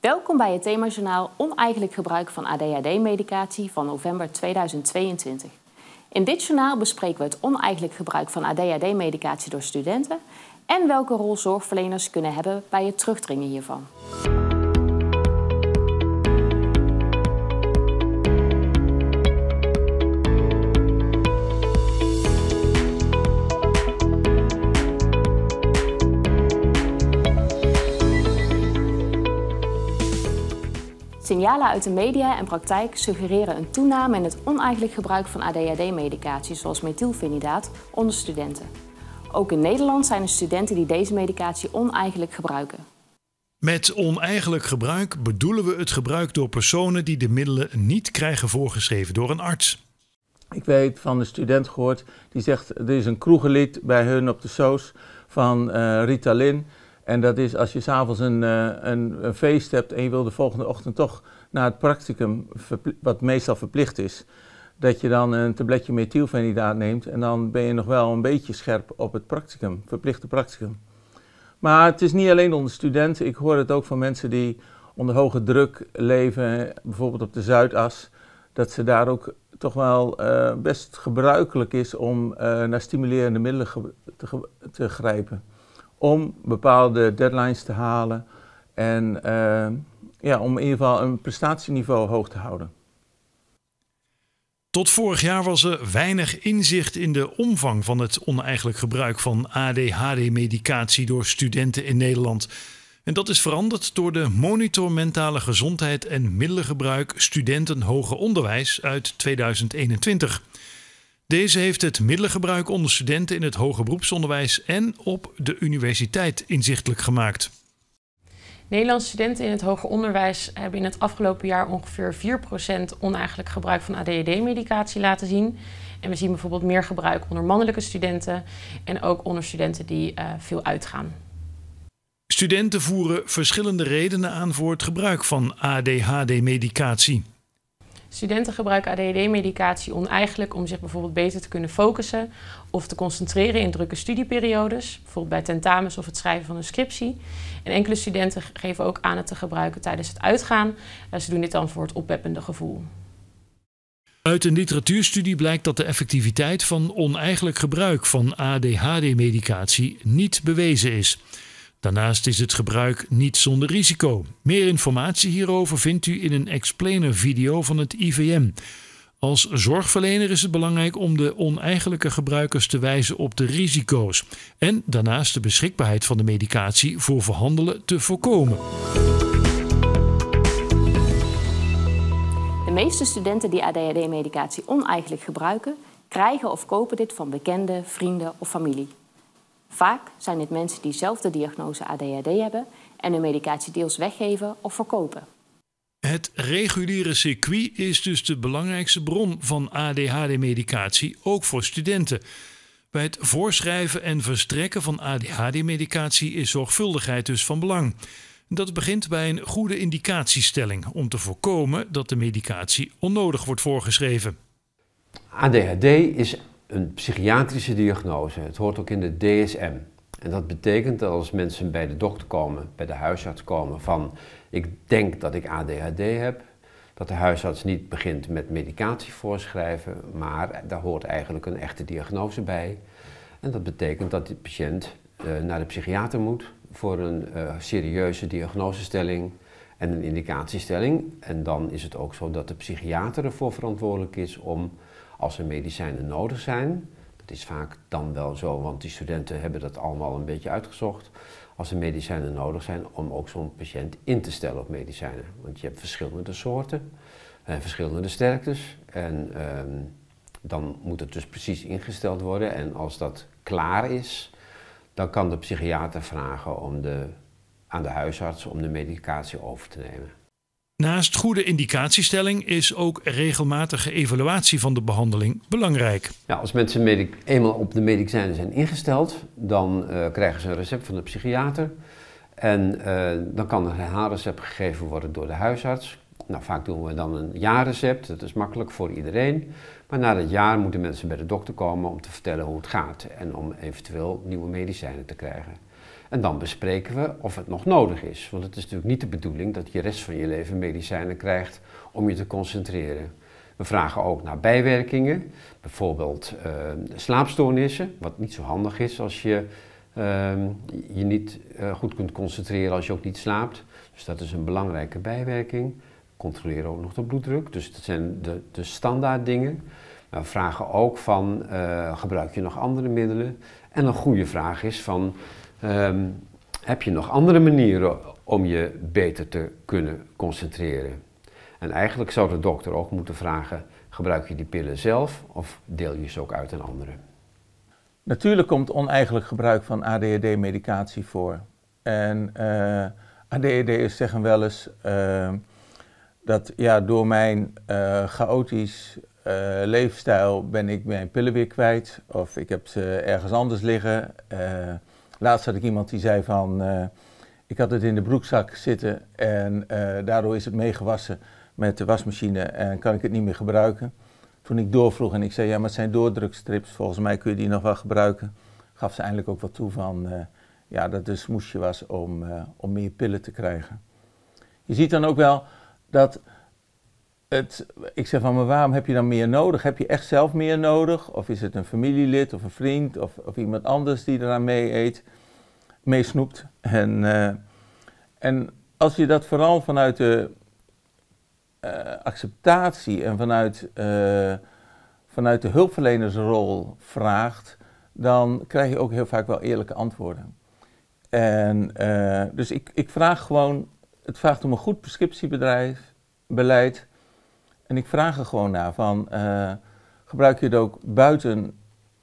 Welkom bij het themajournaal Oneigenlijk gebruik van ADHD-medicatie van november 2022. In dit journaal bespreken we het oneigenlijk gebruik van ADHD-medicatie door studenten en welke rol zorgverleners kunnen hebben bij het terugdringen hiervan. Signalen uit de media en praktijk suggereren een toename in het oneigenlijk gebruik van ADHD-medicatie zoals methylfenidaat onder studenten. Ook in Nederland zijn er studenten die deze medicatie oneigenlijk gebruiken. Met oneigenlijk gebruik bedoelen we het gebruik door personen die de middelen niet krijgen voorgeschreven door een arts. Ik weet van een student gehoord die zegt er is een kroegenlied bij hun op de soos van Ritalin. En dat is als je s'avonds een feest hebt en je wil de volgende ochtend toch naar het practicum, wat meestal verplicht is, dat je dan een tabletje methylfenidaat neemt en dan ben je nog wel een beetje scherp op het practicum, verplichte practicum. Maar het is niet alleen onder studenten, ik hoor het ook van mensen die onder hoge druk leven, bijvoorbeeld op de Zuidas, dat ze daar ook toch wel best gebruikelijk is om naar stimulerende middelen te grijpen. Om bepaalde deadlines te halen en om in ieder geval een prestatieniveau hoog te houden. Tot vorig jaar was er weinig inzicht in de omvang van het oneigenlijk gebruik van ADHD-medicatie door studenten in Nederland. En dat is veranderd door de Monitor Mentale Gezondheid en Middelengebruik Studenten Hoger Onderwijs uit 2021. Deze heeft het middelengebruik onder studenten in het hoger beroepsonderwijs en op de universiteit inzichtelijk gemaakt. Nederlandse studenten in het hoger onderwijs hebben in het afgelopen jaar ongeveer 4% oneigenlijk gebruik van ADHD-medicatie laten zien. En we zien bijvoorbeeld meer gebruik onder mannelijke studenten en ook onder studenten die veel uitgaan. Studenten voeren verschillende redenen aan voor het gebruik van ADHD-medicatie. Studenten gebruiken ADHD-medicatie oneigenlijk om zich bijvoorbeeld beter te kunnen focussen of te concentreren in drukke studieperiodes, bijvoorbeeld bij tentamens of het schrijven van een scriptie. En enkele studenten geven ook aan het te gebruiken tijdens het uitgaan. Ze doen dit dan voor het oppeppende gevoel. Uit een literatuurstudie blijkt dat de effectiviteit van oneigenlijk gebruik van ADHD-medicatie niet bewezen is. Daarnaast is het gebruik niet zonder risico. Meer informatie hierover vindt u in een explainer-video van het IVM. Als zorgverlener is het belangrijk om de oneigenlijke gebruikers te wijzen op de risico's en daarnaast de beschikbaarheid van de medicatie voor verhandelen te voorkomen. De meeste studenten die ADHD-medicatie oneigenlijk gebruiken, krijgen of kopen dit van bekenden, vrienden of familie. Vaak zijn dit mensen die zelf de diagnose ADHD hebben en hun medicatie deels weggeven of verkopen. Het reguliere circuit is dus de belangrijkste bron van ADHD-medicatie, ook voor studenten. Bij het voorschrijven en verstrekken van ADHD-medicatie is zorgvuldigheid dus van belang. Dat begint bij een goede indicatiestelling om te voorkomen dat de medicatie onnodig wordt voorgeschreven. ADHD is een psychiatrische diagnose. Het hoort ook in de DSM. En dat betekent dat als mensen bij de dokter komen, bij de huisarts komen van ik denk dat ik ADHD heb, dat de huisarts niet begint met medicatie voorschrijven, maar daar hoort eigenlijk een echte diagnose bij. En dat betekent dat de patiënt naar de psychiater moet voor een serieuze diagnosestelling en een indicatiestelling. En dan is het ook zo dat de psychiater ervoor verantwoordelijk is om, als er medicijnen nodig zijn, dat is vaak dan wel zo, want die studenten hebben dat allemaal een beetje uitgezocht, als er medicijnen nodig zijn, om ook zo'n patiënt in te stellen op medicijnen. Want je hebt verschillende soorten, verschillende sterktes en dan moet het dus precies ingesteld worden. En als dat klaar is, dan kan de psychiater vragen aan de huisarts om de medicatie over te nemen. Naast goede indicatiestelling is ook regelmatige evaluatie van de behandeling belangrijk. Ja, als mensen eenmaal op de medicijnen zijn ingesteld, dan krijgen ze een recept van de psychiater. En dan kan een herhaalrecept gegeven worden door de huisarts. Nou, vaak doen we dan een jaarrecept, dat is makkelijk voor iedereen. Maar na dat jaar moeten mensen bij de dokter komen om te vertellen hoe het gaat en om eventueel nieuwe medicijnen te krijgen. En dan bespreken we of het nog nodig is. Want het is natuurlijk niet de bedoeling dat je de rest van je leven medicijnen krijgt om je te concentreren. We vragen ook naar bijwerkingen, bijvoorbeeld slaapstoornissen, wat niet zo handig is als je je niet goed kunt concentreren als je ook niet slaapt. Dus dat is een belangrijke bijwerking. Controleren ook nog de bloeddruk, dus dat zijn de standaard dingen. We vragen ook van, gebruik je nog andere middelen? En een goede vraag is van, heb je nog andere manieren om je beter te kunnen concentreren? En eigenlijk zou de dokter ook moeten vragen, gebruik je die pillen zelf of deel je ze ook uit aan anderen? Natuurlijk komt oneigenlijk gebruik van ADHD-medicatie voor. En ADHD'ers zeggen wel eens dat ja, door mijn chaotisch leefstijl ben ik mijn pillen weer kwijt. Of ik heb ze ergens anders liggen. Laatst had ik iemand die zei van, ik had het in de broekzak zitten en daardoor is het meegewassen met de wasmachine en kan ik het niet meer gebruiken. Toen ik doorvroeg en ik zei, ja, maar het zijn doordrukstrips, volgens mij kun je die nog wel gebruiken, gaf ze eindelijk ook wat toe van, ja, dat het een smoesje was om meer pillen te krijgen. Je ziet dan ook wel dat ik zeg van, maar waarom heb je dan meer nodig? Heb je echt zelf meer nodig? Of is het een familielid of een vriend of iemand anders die eraan meesnoept? En als je dat vooral vanuit de acceptatie en vanuit de hulpverlenersrol vraagt, dan krijg je ook heel vaak wel eerlijke antwoorden. En dus ik vraag gewoon, het vraagt om een goed prescriptiebeleid. En ik vraag er gewoon naar van, gebruik je het ook buiten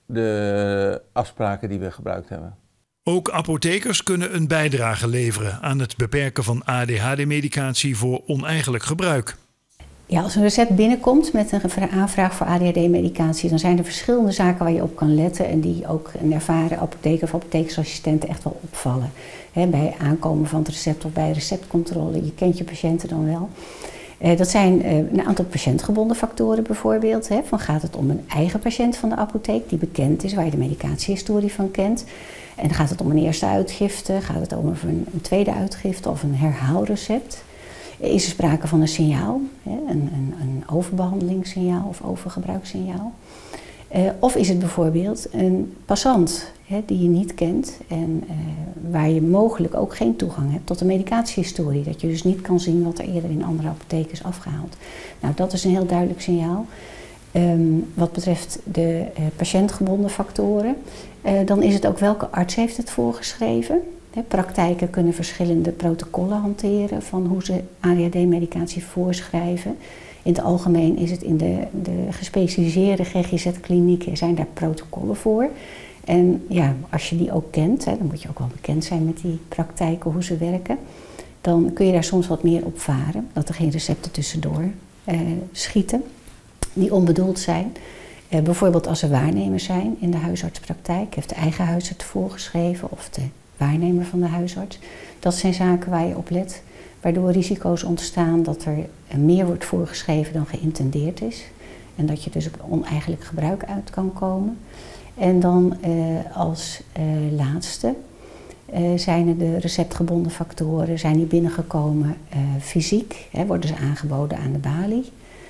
de afspraken die we gebruikt hebben? Ook apothekers kunnen een bijdrage leveren aan het beperken van ADHD-medicatie voor oneigenlijk gebruik. Ja, als een recept binnenkomt met een aanvraag voor ADHD-medicatie, dan zijn er verschillende zaken waar je op kan letten en die ook een ervaren apotheker of apothekersassistenten echt wel opvallen. Bij aankomen van het recept of bij receptcontrole, je kent je patiënten dan wel. Dat zijn een aantal patiëntgebonden factoren bijvoorbeeld. Van gaat het om een eigen patiënt van de apotheek die bekend is, waar je de medicatiehistorie van kent. En gaat het om een eerste uitgifte, gaat het om een tweede uitgifte of een herhaalrecept. Is er sprake van een signaal, een overbehandelingssignaal of overgebruikssignaal. Of is het bijvoorbeeld een passant die je niet kent en waar je mogelijk ook geen toegang hebt tot de medicatiehistorie. Dat je dus niet kan zien wat er eerder in andere apotheken is afgehaald. Nou, dat is een heel duidelijk signaal. Wat betreft de patiëntgebonden factoren, dan is het ook welke arts heeft het voorgeschreven. Praktijken kunnen verschillende protocollen hanteren van hoe ze ADHD-medicatie voorschrijven. In het algemeen is het in de gespecialiseerde GGZ-klinieken zijn daar protocollen voor. En ja, als je die ook kent, dan moet je ook wel bekend zijn met die praktijken, hoe ze werken. Dan kun je daar soms wat meer op varen, dat er geen recepten tussendoor schieten die onbedoeld zijn. Bijvoorbeeld als er waarnemers zijn in de huisartspraktijk, heeft de eigen huisarts voorgeschreven of de waarnemer van de huisarts. Dat zijn zaken waar je op let, waardoor risico's ontstaan dat er meer wordt voorgeschreven dan geïntendeerd is. En dat je dus op oneigenlijk gebruik uit kan komen. En dan als laatste zijn er de receptgebonden factoren, zijn die binnengekomen fysiek, worden ze aangeboden aan de balie.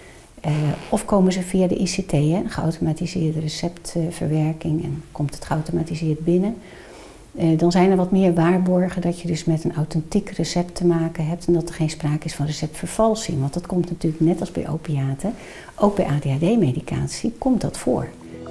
Of komen ze via de ICT, een geautomatiseerde receptverwerking, en komt het geautomatiseerd binnen. Dan zijn er wat meer waarborgen dat je dus met een authentiek recept te maken hebt en dat er geen sprake is van receptvervalsing. Want dat komt natuurlijk net als bij opiaten, ook bij ADHD-medicatie komt dat voor.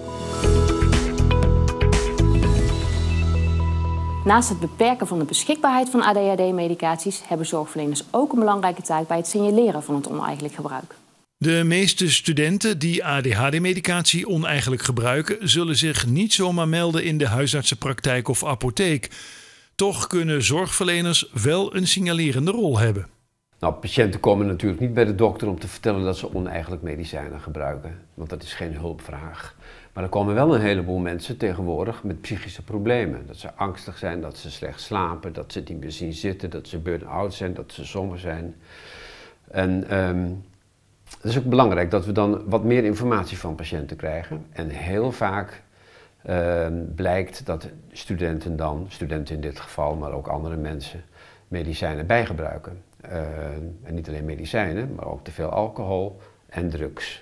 Naast het beperken van de beschikbaarheid van ADHD-medicaties hebben zorgverleners ook een belangrijke taak bij het signaleren van het oneigenlijk gebruik. De meeste studenten die ADHD-medicatie oneigenlijk gebruiken, zullen zich niet zomaar melden in de huisartsenpraktijk of apotheek. Toch kunnen zorgverleners wel een signalerende rol hebben. Nou, patiënten komen natuurlijk niet bij de dokter om te vertellen dat ze oneigenlijk medicijnen gebruiken, want dat is geen hulpvraag. Maar er komen wel een heleboel mensen tegenwoordig met psychische problemen. Dat ze angstig zijn, dat ze slecht slapen, dat ze het niet meer zien zitten, dat ze burn-out zijn, dat ze somber zijn. En het is ook belangrijk dat we dan wat meer informatie van patiënten krijgen. En heel vaak blijkt dat studenten in dit geval, maar ook andere mensen, medicijnen bijgebruiken. En niet alleen medicijnen, maar ook te veel alcohol en drugs.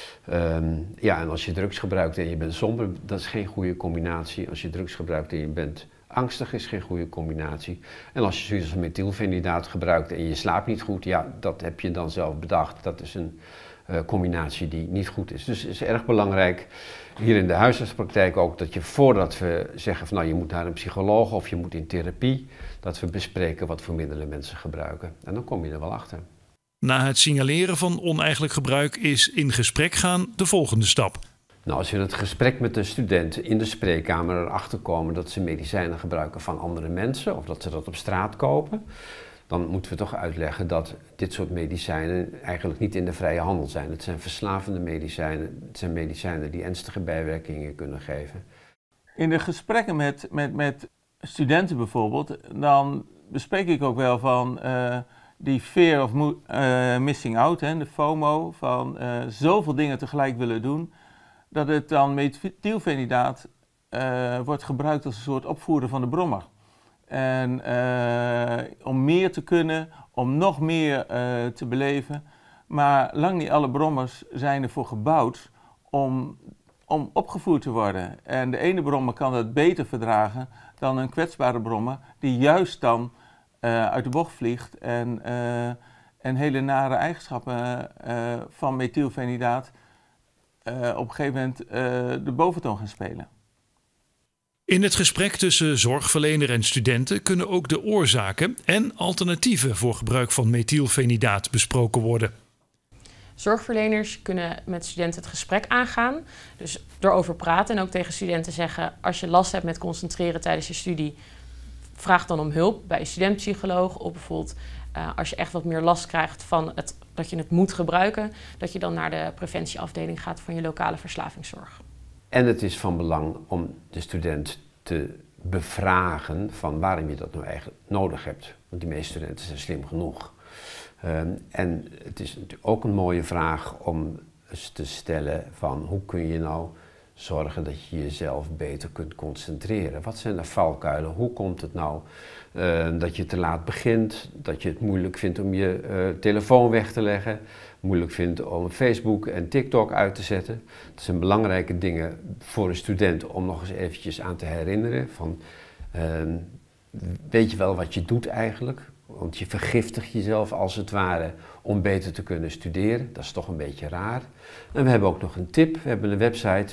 Ja, en als je drugs gebruikt en je bent somber, dat is geen goede combinatie. Als je drugs gebruikt en je bent angstig, is geen goede combinatie. En als je zoiets als methylfenidaat gebruikt en je slaapt niet goed, ja, dat heb je dan zelf bedacht. Dat is een combinatie die niet goed is. Dus het is erg belangrijk, hier in de huisartspraktijk ook, dat je voordat we zeggen van nou je moet naar een psycholoog of je moet in therapie, dat we bespreken wat voor middelen mensen gebruiken. En dan kom je er wel achter. Na het signaleren van oneigenlijk gebruik is in gesprek gaan de volgende stap. Nou, als we in het gesprek met de studenten in de spreekkamer erachter komen dat ze medicijnen gebruiken van andere mensen of dat ze dat op straat kopen, dan moeten we toch uitleggen dat dit soort medicijnen eigenlijk niet in de vrije handel zijn. Het zijn verslavende medicijnen, het zijn medicijnen die ernstige bijwerkingen kunnen geven. In de gesprekken met studenten bijvoorbeeld, dan bespreek ik ook wel van die fear of missing out, de FOMO, van zoveel dingen tegelijk willen doen, dat het dan methylfenidaat wordt gebruikt als een soort opvoeder van de brommer. En om meer te kunnen, om nog meer te beleven. Maar lang niet alle brommers zijn ervoor gebouwd om opgevoerd te worden. En de ene brommer kan dat beter verdragen dan een kwetsbare brommer die juist dan uit de bocht vliegt en hele nare eigenschappen van methylfenidaat op een gegeven moment de boventoon gaan spelen. In het gesprek tussen zorgverlener en studenten kunnen ook de oorzaken en alternatieven voor gebruik van methylfenidaat besproken worden. Zorgverleners kunnen met studenten het gesprek aangaan, dus erover praten en ook tegen studenten zeggen: als je last hebt met concentreren tijdens je studie, vraag dan om hulp bij een studentpsycholoog. Of bijvoorbeeld als je echt wat meer last krijgt van dat je het moet gebruiken, dat je dan naar de preventieafdeling gaat van je lokale verslavingszorg. En het is van belang om de student te bevragen van waarom je dat nou eigenlijk nodig hebt. Want die meeste studenten zijn slim genoeg. En het is natuurlijk ook een mooie vraag om eens te stellen van hoe kun je nou zorgen dat je jezelf beter kunt concentreren. Wat zijn de valkuilen? Hoe komt het nou dat je te laat begint, dat je het moeilijk vindt om je telefoon weg te leggen, moeilijk vindt om Facebook en TikTok uit te zetten. Dat zijn belangrijke dingen voor een student om nog eens eventjes aan te herinneren van weet je wel wat je doet eigenlijk? Want je vergiftigt jezelf als het ware om beter te kunnen studeren. Dat is toch een beetje raar. En we hebben ook nog een tip. We hebben een website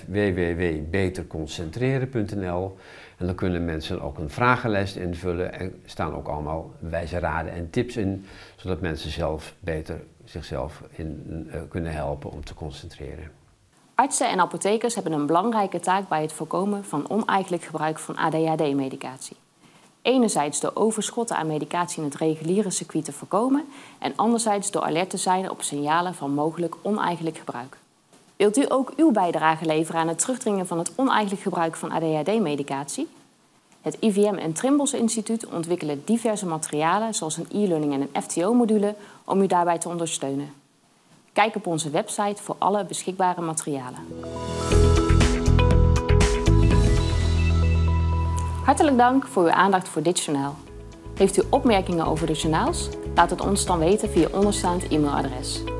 www.beterconcentreren.nl en dan kunnen mensen ook een vragenlijst invullen en staan ook allemaal wijze raden en tips in, zodat mensen zichzelf kunnen helpen om te concentreren. Artsen en apothekers hebben een belangrijke taak bij het voorkomen van oneigenlijk gebruik van ADHD-medicatie. Enerzijds door overschotten aan medicatie in het reguliere circuit te voorkomen en anderzijds door alert te zijn op signalen van mogelijk oneigenlijk gebruik. Wilt u ook uw bijdrage leveren aan het terugdringen van het oneigenlijk gebruik van ADHD-medicatie? Het IVM en Trimbos Instituut ontwikkelen diverse materialen zoals een e-learning en een FTO-module om u daarbij te ondersteunen. Kijk op onze website voor alle beschikbare materialen. Hartelijk dank voor uw aandacht voor dit journaal. Heeft u opmerkingen over de journaals? Laat het ons dan weten via onderstaand e-mailadres.